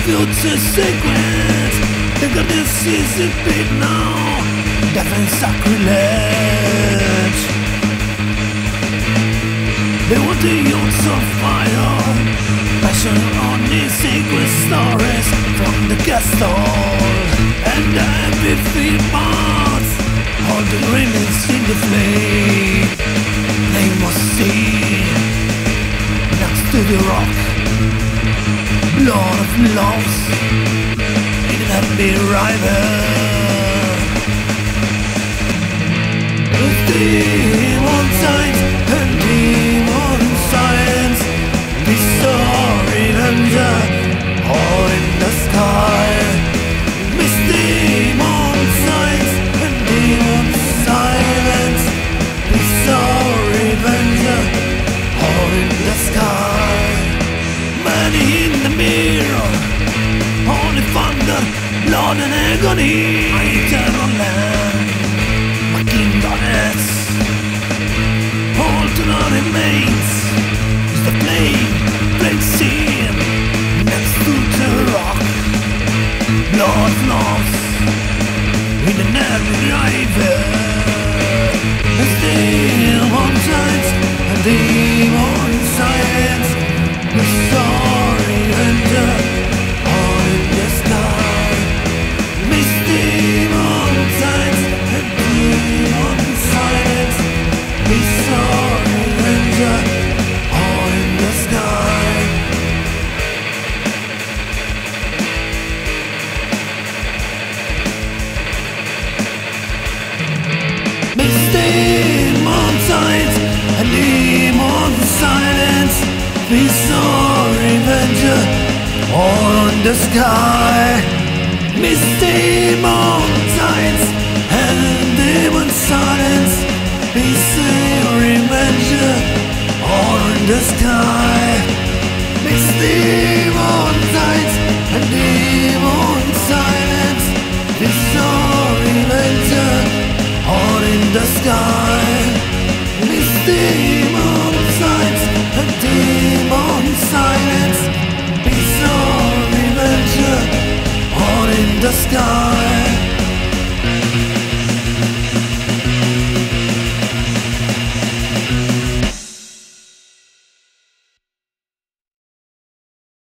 future sequence. The goddess is a bit now, death and sacrilege. They want the youths on fire, passion on these secret stories from the castle. And the happy feet parts, all the remains in the flame. They must see, next to the rock, blood of loves in a happy river. With demon signs and demon science, we saw revenge all in the sky. With demon signs and demon silence, we saw revenge all in the sky. Many in the mirror, only thunder, blood and agony. My eternal land, my kingdoms, all to now remains is the flame blazing next to the rock. Blood lost in the narrow river. As demon signs and demon science, the story enter all in the sky. Miss demon signs and demon silence, the story enter all in the sky. Miss demon signs and demon silence, we saw revenge all on the sky. Misty mountains and demon silence, we saw revenge all on the sky. Misty mountains and demon silence, we saw revenge all in the sky. Misty mountains